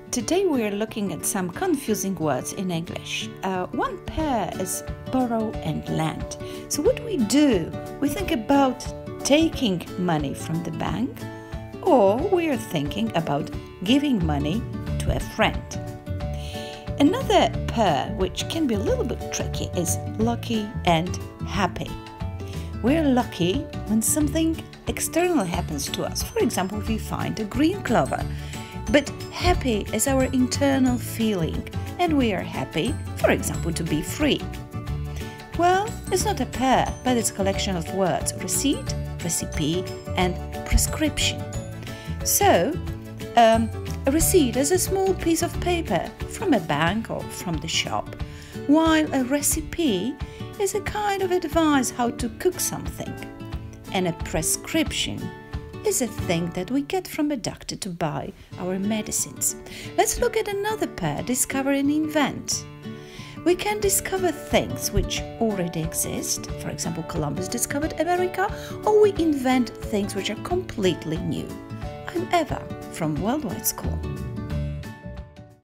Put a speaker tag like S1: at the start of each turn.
S1: Today we are looking at some confusing words in English. One pair is borrow and lend. So what do? We think about taking money from the bank, or we are thinking about giving money to a friend. Another pair, which can be a little bit tricky, is lucky and happy. We're lucky when something external happens to us. For example, if we find a green clover. But happy is our internal feeling, and we are happy, for example, to be free. Well, it's not a pair, but it's a collection of words: receipt, recipe, and prescription. So, a receipt is a small piece of paper from a bank or from the shop, while a recipe is a kind of advice how to cook something, and a prescription is a thing that we get from a doctor to buy our medicines. Let's look at another pair: discover and invent. We can discover things which already exist. For example, Columbus discovered America, or we invent things which are completely new. I'm Eva from Worldwide School.